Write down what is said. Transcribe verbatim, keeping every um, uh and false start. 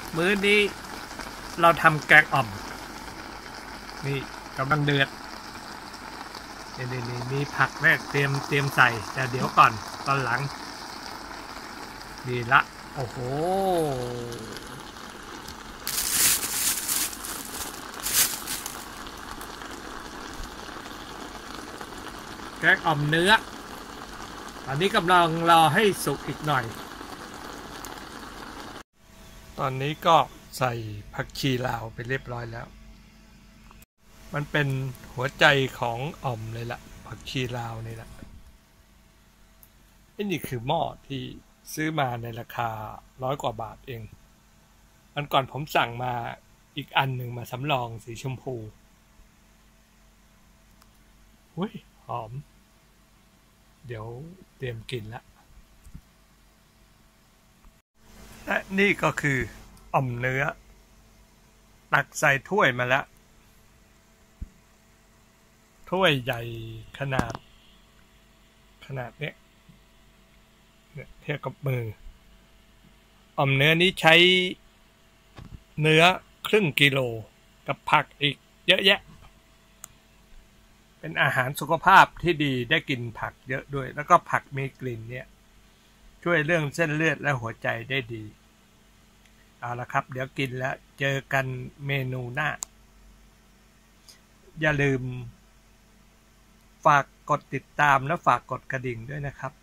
มื้อนี้เราทำแกงอ่อมนี่กำลังเดือดนี่นี่นี่มีผักแม่เตรียมเตรียมใส่แต่เดี๋ยวก่อนตอนหลังดีละโอ้โหแกงอ่อมเนื้อตอนนี้กำลังรอให้สุกอีกหน่อยตอนนี้ก็ใส่ผักชีลาวไปเรียบร้อยแล้วมันเป็นหัวใจของอ่อมเลยล่ะผักชีลาวนี่แหละนี่คือหม้อที่ซื้อมาในราคาร้อยกว่าบาทเองอันก่อนผมสั่งมาอีกอันหนึ่งมาสำรองสีชมพูอุ้ยหอมเดี๋ยวเตรียมกินละและนี่ก็คืออ่อมเนื้อตักใส่ถ้วยมาแล้วถ้วยใหญ่ขนาดขนาดเนี้ยเนี่ยเทียบกับมืออ่อมเนื้อนี้ใช้เนื้อครึ่งกิโลกับผักอีกเยอะแยะเป็นอาหารสุขภาพที่ดีได้กินผักเยอะด้วยแล้วก็ผักมีกลิ่นเนี่ยช่วยเรื่องเส้นเลือดและหัวใจได้ดีเอาละครับเดี๋ยวกินแล้วเจอกันเมนูหน้าอย่าลืมฝากกดติดตามและฝากกดกระดิ่งด้วยนะครับ